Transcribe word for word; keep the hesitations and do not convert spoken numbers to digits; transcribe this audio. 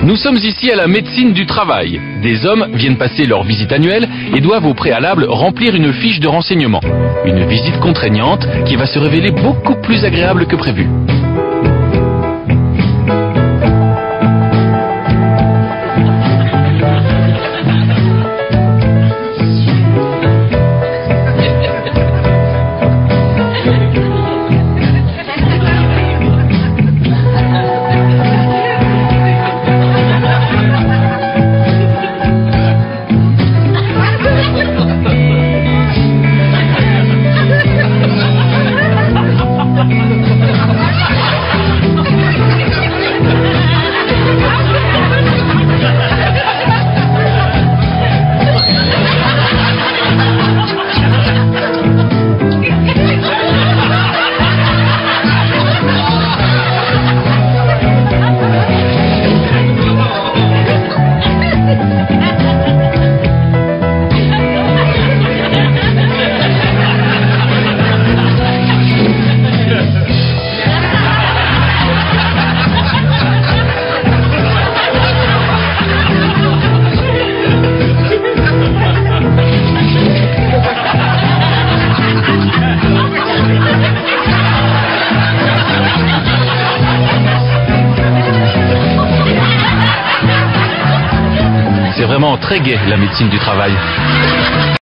Nous sommes ici à la médecine du travail. Des hommes viennent passer leur visite annuelle et doivent au préalable remplir une fiche de renseignement. Une visite contraignante qui va se révéler beaucoup plus agréable que prévu. C'est vraiment très gai, la médecine du travail.